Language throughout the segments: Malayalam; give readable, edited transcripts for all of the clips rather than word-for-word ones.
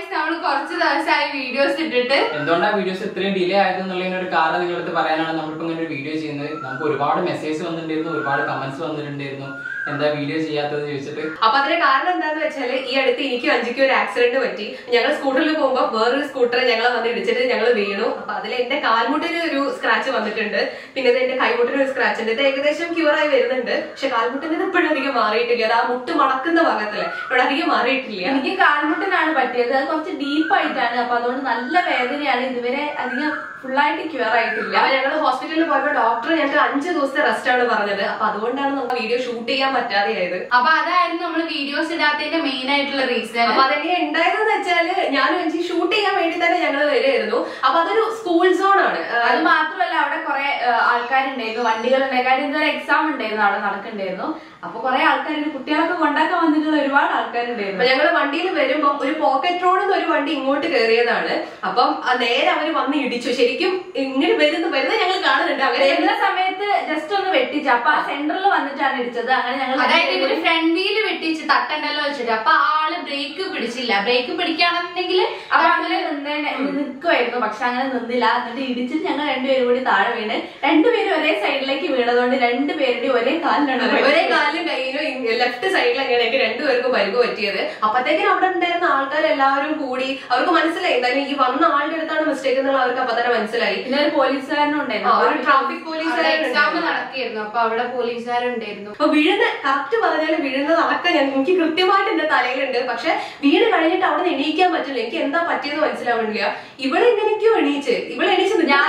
ഗൈസ് നമ്മൾ കുറച്ച് ദിവസമായി വീഡിയോസ് ഇട്ടിട്ട് എന്തുകൊണ്ടാണ് വീഡിയോസ് ഇത്രയും ഡിലേ ആയതെന്നുള്ളതിനൊരു കാരണം നിങ്ങളടുത്ത് പറയാനാണ് നമ്മളിപ്പോ ഇങ്ങനെ ഒരു വീഡിയോ ചെയ്യുന്നത്. നമുക്ക് ഒരുപാട് മെസ്സേജ് വന്നിട്ടുണ്ടായിരുന്നു, ഒരുപാട് കമന്റ്സ് വന്നിട്ടുണ്ടായിരുന്നു എന്താ വീഡിയോ ചെയ്യാത്തതെന്ന് ചോദിച്ചിട്ട്. അപ്പൊ അതിന്റെ കാരണം എന്താന്ന് വെച്ചാല് ഈ അടുത്ത് എനിക്കും അഞ്ചിക്കും ഒരു ആക്സിഡന്റ് പറ്റി. ഞങ്ങൾ സ്കൂട്ടറിൽ പോകുമ്പോ വേറൊരു സ്കൂട്ടർ ഞങ്ങളെ വന്ന് ഇടിച്ചിട്ട് ഞങ്ങൾ വീണു. അപ്പൊ അതിൽ എന്റെ കാൽമുട്ടിന് ഒരു സ്ക്രാച്ച് വന്നിട്ടുണ്ട്, പിന്നെ എന്റെ കൈമുട്ടിന് ഒരു സ്ക്രാച്ച് ഉണ്ട്. ഇത് ഏകദേശം ക്യൂർ ആയി വരുന്നുണ്ട്, പക്ഷെ കാൽമുട്ടിന് ഇപ്പോഴും അധികം മാറിയിട്ടില്ല. അത് ആ മുട്ട് മടക്കുന്ന ഭാഗത്തല്ലേ, ഇവിടെ അധികം മാറിയിട്ടില്ല. എനിക്ക് കാൽമുട്ടിനാണ് പറ്റിയത്, അത് കുറച്ച് ഡീപ്പായിട്ടാണ്. അപ്പൊ അതുകൊണ്ട് നല്ല വേദനയാണ്, ഇതുവരെ അധികം ഫുള്ളായിട്ട് ക്യൂർ ആയിട്ടില്ല. അപ്പൊ ഞങ്ങൾ ഹോസ്പിറ്റലിൽ പോയപ്പോ ഡോക്ടർ ഞങ്ങൾക്ക് 5 ദിവസത്തെ റെസ്റ്റ് ആണ് പറഞ്ഞത്. അപ്പൊ അതുകൊണ്ടാണ് നമുക്ക് വീഡിയോ ഷൂട്ട് ചെയ്യാൻ പറ്റാതെയായത്. അപ്പൊ അതായിരുന്നു നമ്മൾ വീഡിയോസ് ഇടാത്തതിന്റെ മെയിൻ ആയിട്ടുള്ള റീസൺ. അപ്പൊ അതെങ്ങനെ ഉണ്ടായതെന്ന് വെച്ചാല് ഞാനും എനിക്ക് ഷൂട്ട് ചെയ്യാൻ വേണ്ടി തന്നെ ഞങ്ങൾ വരുമായിരുന്നു. അപ്പൊ അതൊരു സ്കൂൾ സോൺ ആണ്. അത് മാത്രമല്ല അവിടെ കുറെ ആൾക്കാരുണ്ടായിരുന്നു, വണ്ടികളുണ്ടായിരുന്നു. കാര്യം എന്തൊരു എക്സാം ഉണ്ടായിരുന്നു അവിടെ നടക്കണ്ടായിരുന്നു. അപ്പൊ കുറെ ആൾക്കാരുണ്ട്, കുട്ടികളൊക്കെ കൊണ്ടാക്കാൻ വന്നിട്ടുള്ള ഒരുപാട് ആൾക്കാരുണ്ടായിരുന്നു. അപ്പൊ ഞങ്ങള് വണ്ടിയിൽ വരുമ്പോ ഒരു പോക്കറ്റ് റോഡിൽ നിന്ന് ഒരു വണ്ടി ഇങ്ങോട്ട് കയറിയതാണ്. അപ്പം നേരെ അവര് വന്ന് ഇടിച്ചു. ശരിക്കും ഇങ്ങനെ വരുന്നത് ഞങ്ങൾ കാണുന്നുണ്ട്. അങ്ങനെ വരുന്ന സമയത്ത് ജസ്റ്റ് ഒന്ന് വെട്ടിച്ചു. അപ്പൊ ആ സെന്ററിൽ വന്നിട്ടാണ് ഇടിച്ചത്. അങ്ങനെ ഞങ്ങൾ അതായത് ഒരു ഫ്രണ്ട് വീല് വെട്ടിച്ച് തട്ടണ്ടല്ലോ വെച്ചിട്ട്. അപ്പൊ ആള് ബ്രേക്ക് പിടിച്ചില്ല. ബ്രേക്ക് പിടിക്കുകയാണെന്നുണ്ടെങ്കിൽ അപ്പൊ അങ്ങനെ നിൽക്കുമായിരുന്നു, പക്ഷെ അങ്ങനെ നിന്നില്ല. എന്നിട്ട് ഇടിച്ചിട്ട് ഞങ്ങൾ രണ്ടുപേരും കൂടി താഴെ വീണ്, രണ്ടുപേരും ഒരേ സൈഡിലേക്ക് വീണതുകൊണ്ട് രണ്ടുപേരുടെയും ഒരേ കാലിലാണ്, ഒരേ കാലിലും കയ്യിലും ലെഫ്റ്റ് സൈഡിലാണ് എനിക്ക് രണ്ടുപേർക്കും പരിക്ക് പറ്റിയത്. അപ്പത്തേക്കും അവിടെ ഉണ്ടായിരുന്ന ആൾക്കാരെല്ലാവരും കൂടി അവർക്ക് മനസ്സിലായി എന്തായാലും ഈ വന്ന ആളുടെ അടുത്താണ് മിസ്റ്റേക്ക് എന്നുള്ള അവർക്ക് അപ്പൊ തന്നെ മനസ്സിലായി. പിന്നെ ഒരു പോലീസുകാരനും ഉണ്ടായിരുന്നു, ഒരു ട്രാഫിക് പോലീസുകാരൻ എക്സാം നടക്കുകയായിരുന്നു. അപ്പൊ അവിടെ പോലീസുകാരുണ്ടായിരുന്നു. അപ്പൊ വീഴുന്ന കറക്റ്റ് പറഞ്ഞാല് വീഴുന്നത് അതൊക്കെ എനിക്ക് കൃത്യമായിട്ട് എന്റെ തലയിലുണ്ട്. പക്ഷെ വീട് കഴിഞ്ഞിട്ട് അവിടെ നിന്ന് എണീക്കാൻ പറ്റില്ല. എനിക്ക് എന്താ പറ്റിയെന്ന് മനസ്സിലാവണില്ല. ഇവിടെ എങ്ങനെയൊക്കെയോ എണീച്ച് ഞാൻ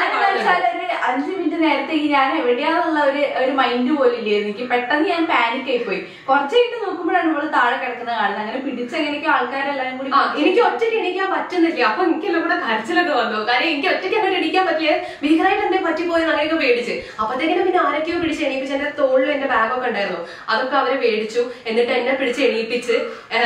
5 മിനിറ്റ് നേരത്തേക്ക് ഞാൻ എവിടെയാന്നുള്ള ഒരു മൈൻഡ് പോലും ഇല്ലായിരുന്നു. എനിക്ക് പെട്ടെന്ന് ഞാൻ പാനിക് ആയി പോയി. കുറച്ച് കഴിഞ്ഞ് നോക്കുമ്പോഴാണ് നമ്മള് താഴെ കിടക്കുന്നത് കാണുന്നത്. അങ്ങനെ പിടിച്ചെങ്ങനെയൊക്കെ ആൾക്കാരെല്ലാരും കൂടി എനിക്ക് ഒറ്റയ്ക്ക് എണീക്കാൻ പറ്റുന്നില്ല. അപ്പൊ എനിക്കെല്ലാം കൂടെ കരച്ചിലൊക്കെ വന്നു. കാരണം എനിക്ക് ഒറ്റയ്ക്ക് അങ്ങനെ എണീക്കാൻ പറ്റില്ല. ഭീകരമായിട്ട് എന്തേ പറ്റിപ്പോയി അങ്ങനെയൊക്കെ പേടിച്ച്. അപ്പത്തേക്കിനും പിന്നെ ആരൊക്കെയോ പിടിച്ച് എണീപ്പിച്ച്. എന്റെ തോളിലും എന്റെ ബാഗൊക്കെ ഉണ്ടായിരുന്നു, അതൊക്കെ അവര് പേടിച്ചു. എന്നിട്ട് എന്നെ പിടിച്ച് എണീപ്പിച്ച്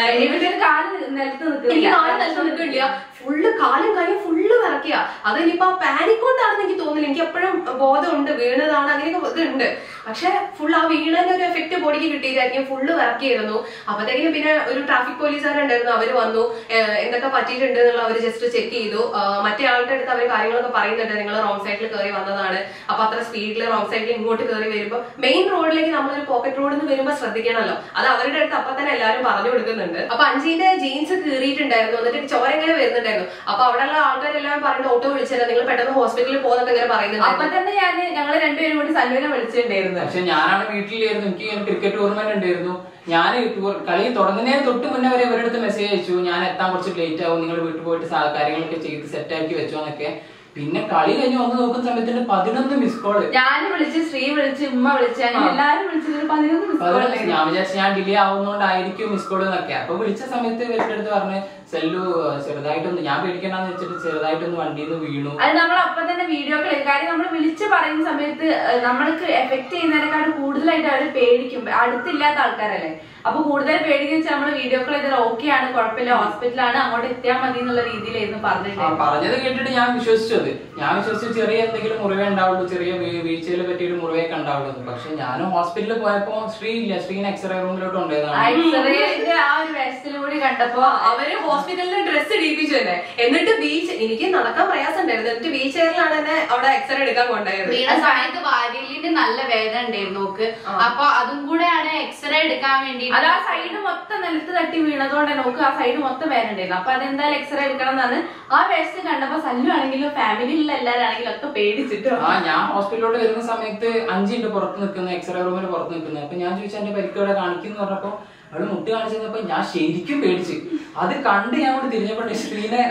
കാല് നിലത്ത് നിൽക്കില്ല. ഫുള്ള് കാലും കൈയും ഫുള്ള് വിറക്കിയ. അതിനിപ്പോ പാനിക് കൊണ്ടാണെന്ന് എനിക്ക് തോന്നില്ല. എനിക്ക് എപ്പോഴും ബോധമുണ്ട് വീണതാണ്, അങ്ങനെയൊക്കെ ഇതുണ്ട്. പക്ഷെ ഫുൾ ആ വീണന്റെ ഒരു എഫക്ട് ബോഡിക്ക് കിട്ടിയില്ലായിരിക്കും. ഫുള്ള് വിറക്കിയായിരുന്നു. അപ്പത്തേക്കിനും പിന്നെ ഒരു ട്രാഫിക് പോലീസുകാരുണ്ടായിരുന്നു, അവര് വന്നു. എന്തൊക്കെ പറ്റിയിട്ടുണ്ട് എന്നുള്ള അവര് ജസ്റ്റ് ചെക്ക് ചെയ്തു. മറ്റേ ആളുടെ അടുത്ത് അവർ കാര്യങ്ങളൊക്കെ പറയുന്നുണ്ട്, നിങ്ങൾ റോങ് സൈഡിൽ കയറി വന്നതാണ്. അപ്പൊ അത്ര സ്പീഡിൽ റോങ് സൈഡിൽ ഇങ്ങോട്ട് കയറി വരുമ്പോ മെയിൻ റോഡിലേക്ക് നമ്മളൊരു പോക്കറ്റ് റോഡിൽ നിന്ന് വരുമ്പോ ശ്രദ്ധിക്കണമല്ലോ. അത് അവരുടെ അടുത്ത് അപ്പൊ തന്നെ എല്ലാവരും പറഞ്ഞു കൊടുക്കുന്നുണ്ട്. അപ്പൊ അഞ്ചിന്റെ ജീൻസ് കീറിയിട്ടുണ്ടായിരുന്നു, എന്നിട്ട് ചോര എങ്ങനെ വരുന്നുണ്ടായിരുന്നു. അപ്പൊ അവിടെയുള്ള ആൾക്കാരെല്ലാം പറയുന്നത് ഓട്ടോ വിളിച്ചാൽ നിങ്ങൾ പെട്ടെന്ന് ഹോസ്പിറ്റലിൽ പോകുന്നൊക്കെ ഇങ്ങനെ പറയുന്നുണ്ട്. അപ്പൊ തന്നെ ഞങ്ങൾ രണ്ടുപേരും കൂടി സല്ലുവിനെ വിളിച്ചിട്ടുണ്ടായിരുന്നു. പക്ഷെ ഞാനാണ് വീട്ടിലായിരുന്നു, എനിക്ക് ക്രിക്കറ്റ് ടൂർണമെന്റ് ഉണ്ടായിരുന്നു. ഞാൻ കളി തുടങ്ങുന്നതിന് തൊട്ട് മുന്നേ വരെ ഇവരുടെ അടുത്ത് മെസ്സേജ് അയച്ചു, ഞാൻ എത്താൻ കുറച്ച് ലേറ്റ് ആവും, നിങ്ങൾ വീട്ടിൽ പോയിട്ട് കാര്യങ്ങളൊക്കെ ചെയ്ത് സെറ്റ് ആക്കി വെച്ചോന്നൊക്കെ. പിന്നെ കളി കഴിഞ്ഞ് വന്ന് നോക്കുന്ന സമയത്ത് 11 മിസ് കോള്. ഞാൻ വിളിച്ച്, ശ്രീ വിളിച്ച്, ഉമ്മ വിളിച്ച്, അങ്ങനെ എല്ലാരും വിളിച്ചിട്ട് 11 മിസ് കോൾ. ഞാൻ വിചാരിച്ചു ഞാൻ ഡിലേ ആവുന്നോണ്ടായിരിക്കും മിസ് കോള് എന്നൊക്കെ. അപ്പൊ വിളിച്ച സമയത്ത് ഇവരുടെ അടുത്ത് പറഞ്ഞ് സെല്ലു ചെറുതായിട്ടൊന്ന്, ഞാൻ പേടിക്കണ്ടെന്ന് വെച്ചിട്ട് ചെറുതായിട്ടൊന്ന് വണ്ടിയിൽ നിന്ന് വീണു. അത് നമ്മൾ അപ്പൊ തന്നെ വീഡിയോ കാര്യം നമ്മൾ വിളിച്ച് പറയുന്ന സമയത്ത് നമ്മൾക്ക് എഫക്ട് ചെയ്യുന്നതിനെക്കാളും കൂടുതലായിട്ട് അവര് പേടിക്കും. അടുത്തില്ലാത്ത ആൾക്കാരല്ലേ, അപ്പൊ കൂടുതൽ പേടിക്കുന്ന വെച്ചാൽ നമ്മള് വീഡിയോ കോൾ ചെയ്താൽ ഓക്കെ ആണ്, കുഴപ്പമില്ല, ഹോസ്പിറ്റലാണ്, അങ്ങോട്ട് എത്തിയാൽ മതി എന്നുള്ള രീതിയിലായിരുന്നു പറഞ്ഞത് കേട്ടിട്ട് ഞാൻ വിശ്വസിച്ചത്. ചെറിയ എന്തെങ്കിലും മുറിവേ ഉണ്ടാവുള്ളൂ, ചെറിയ വീഴ്ചയിൽ പറ്റിയൊരു മുറിവൊക്കെ ഉണ്ടാവുള്ളൂ. പക്ഷെ ഞാൻ ഹോസ്പിറ്റലിൽ പോയപ്പോ ശ്രീനെ എക്സ്റേ റൂമിലോട്ട് എക്സ്റേന്റെ ആ ഒരു വേഷത്തിലൂടെ കണ്ടപ്പോ അവര് ഹോസ്പിറ്റലിൽ ഡ്രസ് ഇടിപ്പിച്ചു തന്നെ. എന്നിട്ട് എനിക്ക് നടക്കാൻ പ്രയാസം ഉണ്ടായിരുന്നു. എന്നിട്ട് വീൽ ചെയറിലാണ് എന്നെ അവിടെ എക്സ്റേ എടുക്കാൻ കൊണ്ടുപോയത്. വീണ സമയത്ത് വാരിയലിന് നല്ല വേദന ഉണ്ടായിരുന്നു നോക്ക്. അപ്പൊ അതും കൂടെയാണ് എക്സ്റേ എടുക്കാൻ വേണ്ടി. അത് ആ സൈഡ് മൊത്തം നിലത്ത് തട്ടി വീണതുകൊണ്ട് നോക്ക് ആ സൈഡ് മൊത്തം വേദന ഉണ്ടായിരുന്നു. അപ്പൊ അതെന്തായാലും എക്സ്റേ എടുക്കണം എന്നാണ് ആ വേസ്റ്റ് കണ്ടപ്പോ സല്ലു ആണെങ്കിലും ഫാമിലിയിലുള്ള എല്ലാവരാണെങ്കിലും ഒക്കെ പേടിച്ചിട്ടോ. ഞാൻ ഹോസ്പിറ്റലിലോട്ട് വരുന്ന സമയത്ത് 5 മിനിറ്റ് പുറത്ത് നിൽക്കുന്നു, എക്സ്റേ റൂമിൽ പുറത്ത് നിൽക്കുന്നത്. അപ്പൊ ഞാൻ ചോദിച്ചാൽ എന്റെ പരിക്കോടെ കാണിക്കുന്നു പറഞ്ഞപ്പോ അവള് മുട്ട് കാണിച്ചപ്പോ ഞാൻ ശരിക്കും പേടിച്ച്. അത് കണ്ട് ഞാൻ കൂടി തിരിഞ്ഞപ്പോ സ്ക്രീനെ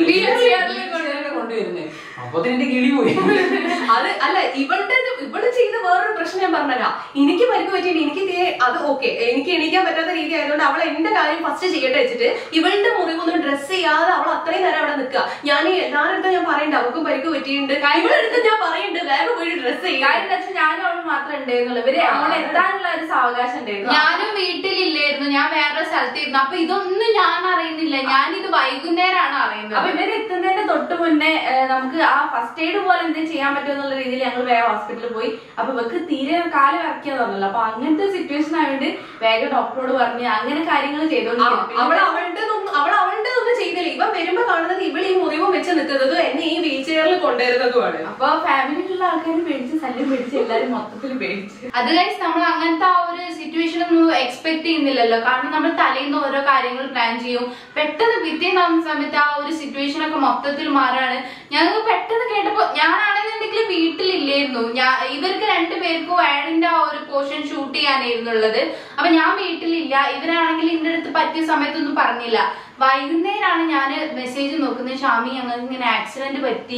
കൊണ്ടുവരുന്നേ. അപ്പൊ എന്റെ കിളി പോയി. അത് അല്ല, ഇവള് ചെയ്ത വേറൊരു പ്രശ്നം ഞാൻ പറഞ്ഞുതരാം. എനിക്ക് പരിക്ക് പറ്റിയിട്ട് എനിക്ക് അത് ഓക്കെ, എനിക്ക് എണീക്കാൻ പറ്റാത്ത രീതി ആയതുകൊണ്ട് അവൾ എന്റെ കാര്യം ഫസ്റ്റ് ചെയ്യട്ടെ വെച്ചിട്ട് ഇവളുടെ മുറിവൊന്നും ഡ്രസ് ചെയ്യാതെ അവൾ അത്രയും നേരം അവിടെ നിൽക്കുക. ഞാൻ എല്ലാവരുടെ അടുത്തും ഞാൻ പറയണ്ട അവൾക്കും പരിക്ക് പറ്റിയിട്ടുണ്ട്, ഇവളുടെ അടുത്ത് ഞാൻ പറയുന്നുണ്ട് വേറെ പോയി ഡ്രസ് ചെയ്യാൻ. ഞാനും അവൾ മാത്രമേ ഉണ്ടായിരുന്നുള്ളൂ. ഇവര് അവിടെ എത്താനുള്ള ഒരു സാവകാശം ഉണ്ടായിരുന്നു. ഞാനും വീട്ടിലില്ലായിരുന്നു, ഞാൻ വേറെ സ്ഥലത്തായിരുന്നു. അപ്പൊ ഇതൊന്നും ഞാൻ അറിയുന്നില്ല, ഞാനിത് വൈകുന്നേരമാണ് അറിയുന്നത്. അപ്പൊ ഇവര് എത്തുന്നതിന്റെ തൊട്ട് മുന്നേ നമുക്ക് ആ ഫസ്റ്റ് എയ്ഡ് പോലെ എന്തെങ്കിലും ചെയ്യാൻ പറ്റും എന്നുള്ള രീതിയിൽ ഞങ്ങൾ വേഗം ഹോസ്പിറ്റലിൽ പോയി. അപ്പൊ ഇവർക്ക് തീരെ കാല് ഇറക്കിയാ തന്നല്ലോ. അപ്പൊ അങ്ങനത്തെ സിറ്റുവേഷൻ ആയതുകൊണ്ട് വേഗം ഡോക്ടറോട് പറഞ്ഞ് അങ്ങനെ കാര്യങ്ങൾ ചെയ്തോണ്ട് അവളുടെ ഒന്നും ചെയ്തില്ല. ഇവ വരുമ്പോ കൊണ്ടുവരുന്നതുമാണ്. അപ്പൊ ഫാമിലിയിലുള്ള ആൾക്കാർ പേടിച്ച് ശല്യം പേടിച്ച് എല്ലാരും മൊത്തത്തിൽ പേടിച്ച്. അത് ഗൈസ് നമ്മൾ അങ്ങനത്തെ ആ ഒരു സിറ്റുവേഷൻ ഒന്നും എക്സ്പെക്ട് ചെയ്യുന്നില്ലല്ലോ. കാരണം നമ്മൾ തലേന്ന് ഓരോ കാര്യങ്ങൾ പ്ലാൻ ചെയ്യും. പെട്ടെന്ന് പിറ്റേന്നാവുന്ന സമയത്ത് ആ ഒരു സിറ്റുവേഷൻ ഒക്കെ മൊത്തത്തിൽ മാറാണ്. ഞങ്ങൾക്ക് പെട്ടെന്ന് കേട്ടപ്പോ ഞാനാണെന്നുണ്ടെങ്കിൽ വീട്ടിലില്ലായിരുന്നു. ഇവർക്ക് രണ്ടുപേർക്കും ആഡിന്റെ ആ ഒരു പോർഷൻ ഷൂട്ട് ചെയ്യാനായിരുന്നുള്ളത്. അപ്പൊ ഞാൻ വീട്ടിലില്ല. ഇവരാണെങ്കിൽ ഇതിന്റെ അടുത്ത് പറ്റിയ സമയത്തൊന്നും പറഞ്ഞില്ല. വൈകുന്നേരമാണ് ഞാൻ മെസ്സേജ് നോക്കുന്നത്, ഷാമി ഞങ്ങൾക്ക് ഇങ്ങനെ ആക്സിഡന്റ് പറ്റി,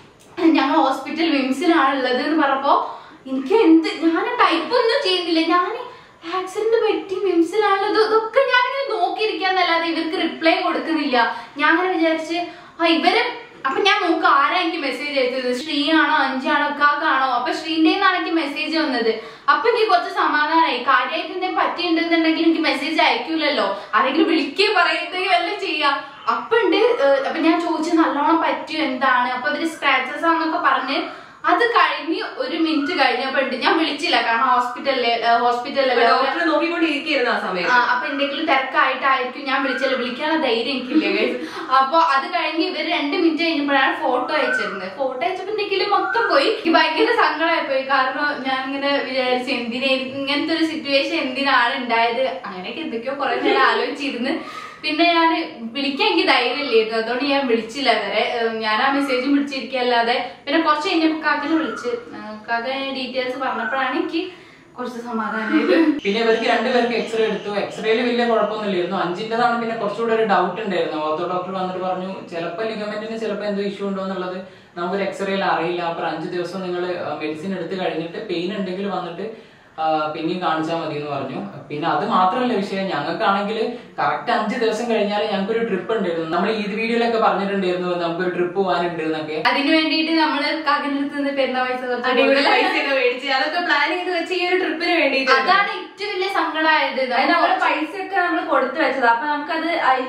ഞങ്ങൾ ഹോസ്പിറ്റൽ വിംസിലാണ് ഉള്ളത് എന്ന് പറഞ്ഞപ്പോ എനിക്ക് ഞാൻ ടൈപ്പ് ഒന്നും ചെയ്യുന്നില്ല. ഞാൻ ആക്സിഡന്റ് പറ്റി വിംസിലാണുള്ളത് ഇതൊക്കെ ഞാനിങ്ങനെ നോക്കിയിരിക്കാന്നല്ലാതെ ഇവർക്ക് റിപ്ലൈ കൊടുക്കുന്നില്ല. ഞാൻ അങ്ങനെ വിചാരിച്ച് ഇവര് അപ്പൊ ഞാൻ നോക്കുക ആരാ എനിക്ക് മെസ്സേജ് അയച്ചത്, ശ്രീയാണോ അഞ്ചാണോ കാക്കാണോ. അപ്പൊ ശ്രീന്റെ എനിക്ക് മെസ്സേജ് വന്നത്. അപ്പൊ എനിക്ക് കുറച്ച് സമാധാനമായി. കാര്യമായിട്ട് എന്തെങ്കിലും പറ്റിയിട്ടുണ്ടെന്നുണ്ടെങ്കിൽ എനിക്ക് മെസ്സേജ് അയക്കൂലല്ലോ, ആരെങ്കിലും വിളിക്കുകയും പറയുകയും എല്ലാം ചെയ്യാം. അപ്പൊ ഞാൻ ചോദിച്ചു നല്ലോണം പറ്റിയോ എന്താണ്. അപ്പൊ അവര് സ്ക്രാച്ചസ് ആണെന്നൊക്കെ പറഞ്ഞ് അത് കഴിഞ്ഞ് ഒരു മിനിറ്റ് കഴിഞ്ഞപ്പോ ഞാൻ വിളിച്ചില്ല. കാരണം ഹോസ്പിറ്റലിൽ ഡോക്ടറെ നോക്കിക്കൊണ്ടിരിക്കുന്ന ആ സമയം. അപ്പൊ എന്തെങ്കിലും തിരക്കായിട്ടായിരിക്കും ഞാൻ വിളിച്ചല്ലോ. വിളിക്കാനുള്ള ധൈര്യം എനിക്കില്ല. അപ്പൊ അത് കഴിഞ്ഞ് ഇവര് 2 മിനിറ്റ് കഴിഞ്ഞപ്പോഴാണ് ഫോട്ടോ അയച്ചിരുന്നത്. ഫോട്ടോ അയച്ചപ്പോ എന്തെങ്കിലും മൊത്തം പോയി. എനിക്ക് ഭയങ്കര സങ്കടമായി പോയി. കാരണം ഞാനിങ്ങനെ വിചാരിച്ചു ഇങ്ങനത്തെ ഒരു സിറ്റുവേഷൻ എന്തിനാണ് ഉണ്ടായത്, അങ്ങനെയൊക്കെ എന്തൊക്കെയോ കുറെ നേരം ആലോചിച്ചിരുന്ന്. പിന്നെ ഞാൻ വിളിക്കാൻ എനിക്ക് ധൈര്യമില്ലായിരുന്നു. അതുകൊണ്ട് ഞാൻ വിളിച്ചില്ല വരെ. ഞാൻ ആ മെസ്സേജും വിളിച്ചിരിക്കല്ലാതെ. പിന്നെ കുറച്ച് കഴിഞ്ഞപ്പോ കാക്കനെ വിളിച്ച് ഡീറ്റെയിൽസ് പറഞ്ഞപ്പോഴാണ് എനിക്ക് കുറച്ച് സമാധാനമായത്. പിന്നെ ഇവർക്ക് രണ്ടുപേർക്ക് എക്സ്റേ എടുത്തു. എക്സ്റേയിൽ വലിയ കുഴപ്പമൊന്നുമില്ലായിരുന്നു. 5-ൻ്റെതാണ് പിന്നെ കുറച്ചുകൂടെ ഒരു ഡൗട്ട് ഉണ്ടായിരുന്നു. ഓർത്തോ ഡോക്ടർ വന്നിട്ട് പറഞ്ഞു ചിലപ്പോൾ ലിഗമെന്റിന് ചിലപ്പോൾ എന്തോ ഇഷ്യൂ ഉണ്ടോ എന്നുള്ളത് നമുക്കൊരു എക്സ്റേയിൽ അറിയില്ല. അപ്പൊ 5 ദിവസം നിങ്ങൾ മെഡിസിൻ എടുത്ത് കഴിഞ്ഞിട്ട് പെയിൻ ഉണ്ടെങ്കിൽ വന്നിട്ട് പിന്നെയും കാണിച്ചാൽ മതി എന്ന് പറഞ്ഞു. പിന്നെ അത് മാത്രമല്ല വിഷയം, ഞങ്ങൾക്കാണെങ്കിൽ കറക്റ്റ് 5 ദിവസം കഴിഞ്ഞാൽ ഞങ്ങൾക്കൊരു ട്രിപ്പ് ഉണ്ടായിരുന്നു. നമ്മൾ ഈ വീഡിയോയിലൊക്കെ പറഞ്ഞിട്ടുണ്ടായിരുന്നു നമുക്കൊരു ട്രിപ്പ് പോകാനുണ്ട് എന്നൊക്കെ. അതിന് വേണ്ടിയിട്ട് നമ്മള് കാക്കനടുത്ത് പെരുന്നാൾ പൈസ മേടിച്ച് അതൊക്കെ പ്ലാൻ ചെയ്ത് വെച്ച് ഈ ഒരു ട്രിപ്പിന് വേണ്ടിയിട്ട്. അതാണ് ഏറ്റവും വലിയ സങ്കടമായത്. നമ്മള് പൈസയൊക്കെ നമ്മൾ കൊടുത്തു വെച്ചത്. അപ്പൊ നമുക്കത്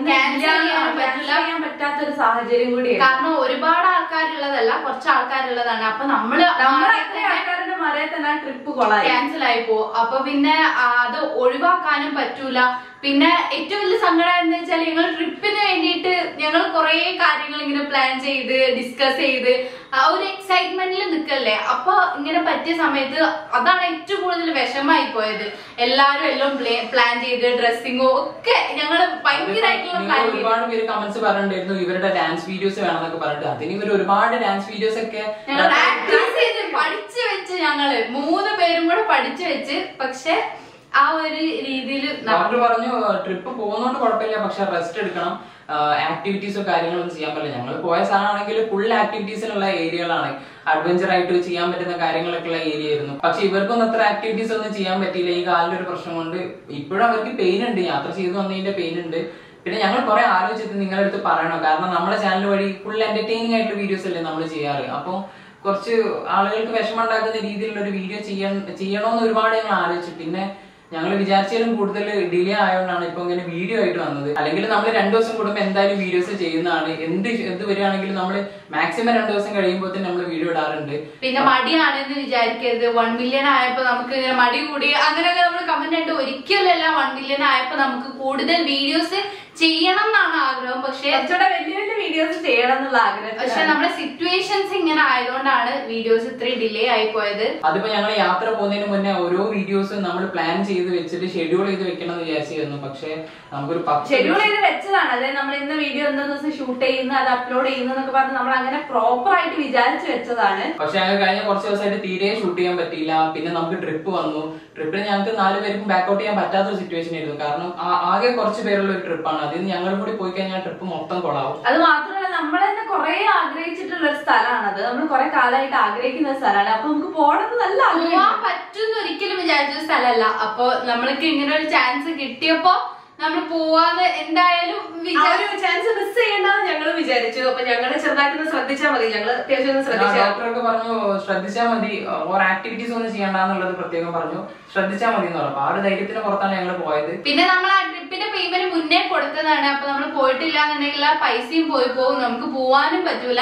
ചെയ്യാൻ പറ്റാത്തൊരു സാഹചര്യം കൂടി. കാരണം ഒരുപാട് ആൾക്കാരുള്ളതല്ല, കുറച്ച് ആൾക്കാരുള്ളതാണ്. അപ്പൊ നമ്മള് ആൾക്കാരുടെ മറയെ തന്നെ ട്രിപ്പ് ക്യാൻസൽ ആയി പോകും. അപ്പൊ പിന്നെ അത് ഒഴിവാക്കാനും പറ്റൂല. പിന്നെ ഏറ്റവും വലിയ സങ്കടം എന്താ വെച്ചാൽ ഞങ്ങൾ ട്രിപ്പിന് വേണ്ടിയിട്ട് ഞങ്ങൾ കുറെ കാര്യങ്ങൾ ഇങ്ങനെ പ്ലാൻ ചെയ്ത് ഡിസ്കസ് ചെയ്ത് ആ ഒരു എക്സൈറ്റ്മെന്റിൽ നിൽക്കല്ലേ. അപ്പൊ ഇങ്ങനെ പറ്റിയ സമയത്ത് അതാണ് ഏറ്റവും കൂടുതൽ വിഷമായി പോയത്. എല്ലാരും എല്ലാം പ്ലാൻ ചെയ്ത് ഡ്രസ്സിങ്ങോ ഒക്കെ ഞങ്ങള് ഭയങ്കരമായിട്ടുള്ള ഒരുപാട് പേര് കമന്റ്സ് പറഞ്ഞിട്ടുണ്ടായിരുന്നു ഇവരുടെ ഡാൻസ് വീഡിയോസ് വേണമെന്നൊക്കെ പറഞ്ഞിട്ട്. അതിന് ഇവർ ഒരുപാട് ഡാൻസ് വീഡിയോസ് ഒക്കെ പ്രാക്ടീസ് ചെയ്ത് പഠിച്ചു വെച്ച് ഞങ്ങള് 3 പേരും കൂടെ പഠിച്ചു വെച്ച്. പക്ഷെ ആ ഒരു രീതിയിൽ ഡോക്ടർ പറഞ്ഞു ട്രിപ്പ് പോകുന്നോണ്ട് കുഴപ്പമില്ല, പക്ഷെ റെസ്റ്റ് എടുക്കണം, ആക്ടിവിറ്റീസോ കാര്യങ്ങളൊന്നും ചെയ്യാൻ പറ്റില്ല. ഞങ്ങൾ പോയ സാധനമാണെങ്കിൽ ഫുൾ ആക്ടിവിറ്റീസിനുള്ള ഏരിയകളാണ്, അഡ്വഞ്ചർ ആയിട്ട് ചെയ്യാൻ പറ്റുന്ന കാര്യങ്ങളൊക്കെ ഉള്ള ഏരിയ ആയിരുന്നു. പക്ഷെ ഇവർക്കൊന്നും അത്ര ആക്ടിവിറ്റീസ് ഒന്നും ചെയ്യാൻ പറ്റിയില്ല ഈ കാലിന്റെ ഒരു പ്രശ്നം കൊണ്ട്. ഇപ്പോഴും അവർക്ക് പെയിൻ ഉണ്ട്, യാത്ര ചെയ്തു വന്നതിന്റെ പെയിൻ ഉണ്ട്. പിന്നെ ഞങ്ങൾ കുറെ ആലോചിച്ചിട്ട് നിങ്ങളുടെ അടുത്ത് പറയണോ, കാരണം നമ്മുടെ ചാനൽ വഴി ഫുൾ എന്റർടൈനിങ് ആയിട്ട് വീഡിയോസ് അല്ലേ നമ്മൾ ചെയ്യാറ്. അപ്പോൾ കുറച്ച് ആളുകൾക്ക് വിഷമം ഉണ്ടാക്കുന്ന രീതിയിലുള്ള ഒരു വീഡിയോ ചെയ്യണമെന്ന് ഒരുപാട് ഞങ്ങൾ ആലോചിച്ചു. പിന്നെ ഞങ്ങൾ വിചാരിച്ചാലും കൂടുതൽ ഡിലേ ആയതുകൊണ്ടാണ് ഇപ്പൊ ഇങ്ങനെ വീഡിയോ ആയിട്ട് വന്നത്. അല്ലെങ്കിൽ നമ്മൾ 2 ദിവസം കൂടുമ്പോൾ എന്തായാലും വീഡിയോസ് ചെയ്യുന്നതാണ്. എന്ത് വരികയാണെങ്കിലും നമ്മൾ മാക്സിമം 2 ദിവസം കഴിയുമ്പോൾ തന്നെ നമ്മൾ വീഡിയോ ഇടാറുണ്ട്. പിന്നെ മടിയാണെന്ന് വിചാരിക്കരുത്. 1 മില്യൺ ആയപ്പോ നമുക്ക് മടി കൂടി അങ്ങനെയൊക്കെ നമ്മൾ കമന്റ് ആയിട്ട് ഒരിക്കലല്ല. 1 മില്യൺ ആയപ്പോ നമുക്ക് കൂടുതൽ വീഡിയോസ് ചെയ്യണം എന്നാണ് ആഗ്രഹം. പക്ഷെ വലിയ വലിയ വീഡിയോസ് ചെയ്യണം എന്നുള്ള ആഗ്രഹം. പക്ഷെ നമ്മുടെ സിറ്റുവേഷൻസ് ഇങ്ങനെ ആയതുകൊണ്ടാണ് വീഡിയോസ് ഇത്രയും ഡിലേ ആയി പോയത്. അതിപ്പോ ഞങ്ങൾ യാത്ര പോകുന്നതിന് മുന്നേ ഓരോ വീഡിയോസും നമ്മൾ പ്ലാൻ ചെയ്ത് വെച്ചിട്ട് ഷെഡ്യൂൾ ചെയ്ത് വെക്കണം എന്ന് വിചാരിച്ചിരുന്നു. പക്ഷെ നമുക്കൊരു ഷെഡ്യൂൾ ചെയ്ത് വെച്ചതാണ്. അതായത് നമ്മൾ ഇന്ന് വീഡിയോ ഇന്ന ദിവസം ഷൂട്ട് ചെയ്യുന്നു, അത് അപ്ലോഡ് ചെയ്യുന്നു എന്നൊക്കെ പറഞ്ഞ് നമ്മൾ അങ്ങനെ പ്രോപ്പർ ആയിട്ട് വിചാരിച്ചു വെച്ചതാണ്. പക്ഷെ ഞങ്ങൾ കഴിഞ്ഞ കുറച്ച് ദിവസമായിട്ട് തീരെ ഷൂട്ട് ചെയ്യാൻ പറ്റിയില്ല. പിന്നെ നമുക്ക് ട്രിപ്പ് വന്നു. ട്രിപ്പിന് ഞങ്ങൾക്ക് 4 പേർക്കും ബാക്കൗട്ട് ചെയ്യാൻ പറ്റാത്തൊരു സിറ്റുവേഷൻ ആയിരുന്നു. കാരണം ആകെ കുറച്ച് പേരുള്ള ഒരു ട്രിപ്പാണ്. അതിന് ഞങ്ങളും കൂടി പോയി കഴിഞ്ഞാൽ ട്രിപ്പ് മൊത്തം കൊളാവും. അത് മാത്രമല്ല നമ്മൾ തന്നെ കുറെ ആഗ്രഹിച്ചിട്ടുള്ള ഒരു സ്ഥലമാണ് അത്. നമ്മൾ കുറെ കാലമായിട്ട് ആഗ്രഹിക്കുന്ന സ്ഥലമാണ്. അപ്പൊ നമുക്ക് പോകണമെന്ന് നല്ല പോവാൻ പറ്റുമെന്ന് ഒരിക്കലും വിചാരിച്ച സ്ഥലമല്ല. അപ്പൊ നമ്മൾക്ക് ഇങ്ങനെ ഒരു ചാൻസ് കിട്ടിയപ്പോ നമ്മൾ പോവാതെ എന്തായാലും ചാൻസ് മിസ് ചെയ്യണ്ടെന്ന് ഞങ്ങൾ വിചാരിച്ചു. അപ്പൊ ഞങ്ങള് ചെറുതായിട്ടൊന്ന് ശ്രദ്ധിച്ചാൽ മതി. ഞങ്ങള് അത്യാവശ്യം ഡോക്ടറൊക്കെ പറഞ്ഞു ശ്രദ്ധിച്ചാൽ മതി, ഓരോ ആക്ടിവിറ്റീസ് ഒന്നും ചെയ്യണ്ടെന്നുള്ളത് പ്രത്യേകം പറഞ്ഞു. ശ്രദ്ധിച്ചാൽ മതി എന്ന് പറഞ്ഞു. ആ ഒരു ധൈര്യത്തിന് പുറത്താണ് ഞങ്ങൾ പോയത്. പിന്നെ നമ്മൾ ആ ട്രിപ്പിന്റെ പേയ്മെന്റ് മുന്നേ കൊടുത്തതാണ്. അപ്പൊ നമ്മൾ പോയിട്ടില്ല എന്നുണ്ടെങ്കിൽ ആ പൈസയും പോയി പോകും, നമുക്ക് പോവാനും പറ്റൂല.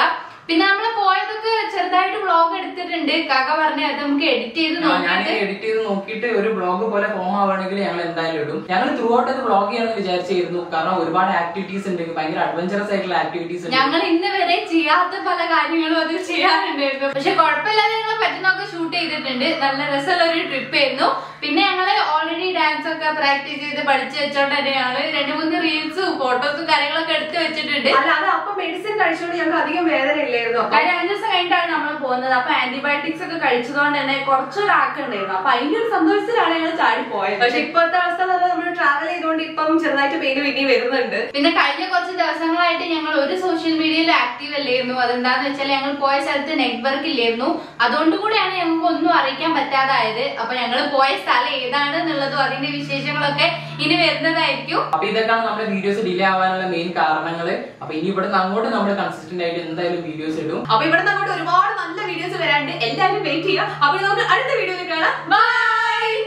പിന്നെ നമ്മള് പോയതൊക്കെ ചെറുതായിട്ട് വ്ളോഗ് എടുത്തിട്ടുണ്ട്. കാക്ക പറഞ്ഞു അത് നമുക്ക് എഡിറ്റ് ചെയ്ത് നോക്കിയിട്ട് ഒരു വ്ളോഗ് പോലെ ഫോം ആവുകയാണെങ്കിൽ ഞങ്ങൾ എന്തായാലും ഇടും. ഞങ്ങൾ ത്രൂ ഔട്ട് അത് വ്ളോഗ് ചെയ്യാമെന്ന് വിചാരിച്ചിരുന്നു. കാരണം ഒരുപാട് ആക്ടിവിറ്റീസ് ഉണ്ട്, ഭയങ്കര അഡ്വഞ്ചറസ് ആയിട്ടുള്ള ആക്ടിവിറ്റീസ് ഉണ്ട്. ഞങ്ങൾ ഇന്ന് വരെ ചെയ്യാത്ത പല കാര്യങ്ങളും അതിൽ ചെയ്യാറുണ്ടായിരുന്നു. പക്ഷെ കുഴപ്പമില്ലാതെ ഞങ്ങൾ പറ്റുന്നൊക്കെ ഷൂട്ട് ചെയ്തിട്ടുണ്ട്. നല്ല രസമുള്ള ഒരു ട്രിപ്പ് ആയിരുന്നു. പിന്നെ ഞങ്ങള് ഓൾറെഡി ഡാൻസ് ഒക്കെ പ്രാക്ടീസ് ചെയ്ത് പഠിച്ചു വെച്ചോണ്ട് തന്നെ ഞങ്ങള് 2-3 റീൽസും ഫോട്ടോസും കാര്യങ്ങളൊക്കെ എടുത്തു വെച്ചിട്ടുണ്ട്. അല്ല അത് അപ്പൊ മെഡിസിൻ കഴിച്ചോണ്ട് ഞങ്ങൾക്ക് അധികം വേദന ഇല്ലായിരുന്നു. കാര്യം 5 ദിവസം കഴിഞ്ഞിട്ടാണ് നമ്മൾ പോകുന്നത്. അപ്പൊ ആന്റിബയോട്ടിക്സ് ഒക്കെ കഴിച്ചതുകൊണ്ട് തന്നെ കുറച്ചൊരാക്കുണ്ടായിരുന്നു. അപ്പൊ അതിന്റെ ഒരു സന്തോഷത്തിലാണ് ഞങ്ങൾ ചാടി പോയത്. പക്ഷെ ഇപ്പോഴത്തെ അവസ്ഥ നമ്മൾ ട്രാവൽ ചെയ്തുകൊണ്ട് ഇപ്പം ചെറുതായിട്ട് പെയിന് പിന്നെ വരുന്നുണ്ട്. പിന്നെ കഴിഞ്ഞ കുറച്ച് ദിവസങ്ങളായിട്ട് ഞങ്ങൾ ഒരു സോഷ്യൽ മീഡിയയിൽ ആക്റ്റീവ് അല്ലായിരുന്നു. അതെന്താന്ന് വെച്ചാൽ ഞങ്ങൾ പോയ സ്ഥലത്ത് നെറ്റ്വർക്ക് ഇല്ലായിരുന്നു. അതുകൊണ്ട് കൂടെയാണ് ഞങ്ങൾക്ക് ഒന്നും അറിയിക്കാൻ പറ്റാതായത്. അപ്പൊ ഞങ്ങൾ പോയ സ്ഥലം ഏതാണ് എന്നുള്ളതും അതിന്റെ വിശേഷങ്ങളൊക്കെ ഇനി വരുന്നതായിരിക്കും. അപ്പൊ ഇതൊക്കെയാണ് നമ്മുടെ വീഡിയോസ് ഡിലേ ആവാനുള്ള മെയിൻ കാരണങ്ങള്. അപ്പൊ ഇനി ഇവിടെ അങ്ങോട്ട് നമ്മൾ കൺസിസ്റ്റന്റ് ആയിട്ട് എന്തായാലും വീഡിയോസ് ഇടും. അപ്പൊ ഇവിടെ അങ്ങോട്ട് ഒരുപാട് നല്ല വീഡിയോസ് വരാണ്ട് എല്ലാവരും വെയിറ്റ് ചെയ്യുക. അപ്പോൾ നമുക്ക് അടുത്ത വീഡിയോയിൽ കാണാം. ബൈ.